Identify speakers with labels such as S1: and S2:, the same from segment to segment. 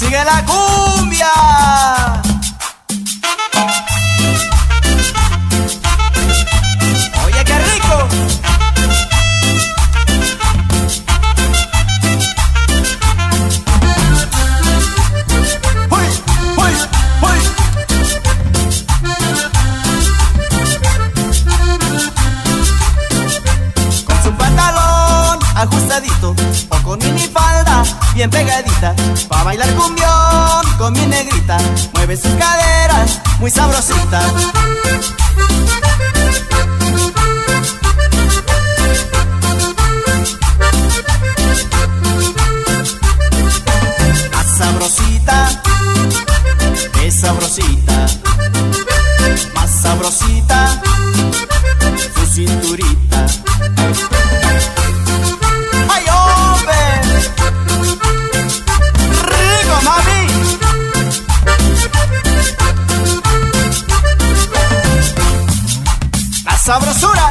S1: sigue la cumbia. Oye, qué rico. ¡Uy, uy, uy! Con su pantalón ajustadito o con minifalda bien pegadita, pa' bailar cumbión con mi negrita, mueve sus caderas muy sabrosita. Más sabrosita, es sabrosita, más sabrosita, su cinturita. ¡Ay, hombre! ¡Rico, mami! ¡La sabrosura!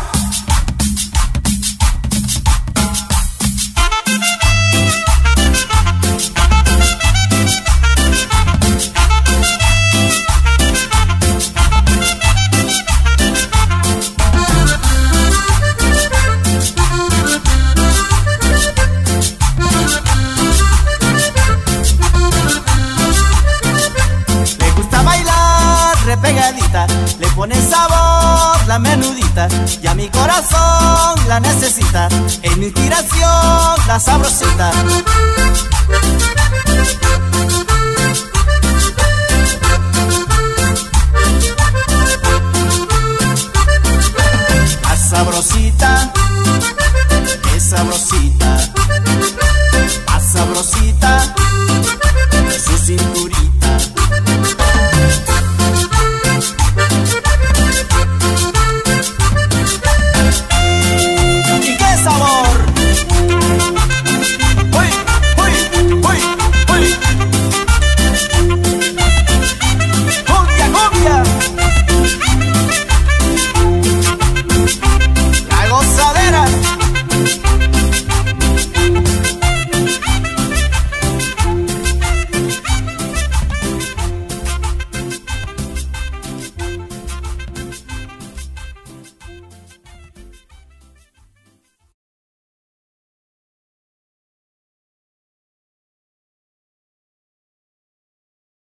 S1: Pegadita, le pone sabor la menudita y a mi corazón la necesita, en mi inspiración la sabrosita.